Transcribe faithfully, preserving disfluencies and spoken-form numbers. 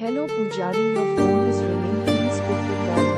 Hello Pujari, your phone is ringing. Please pick the call.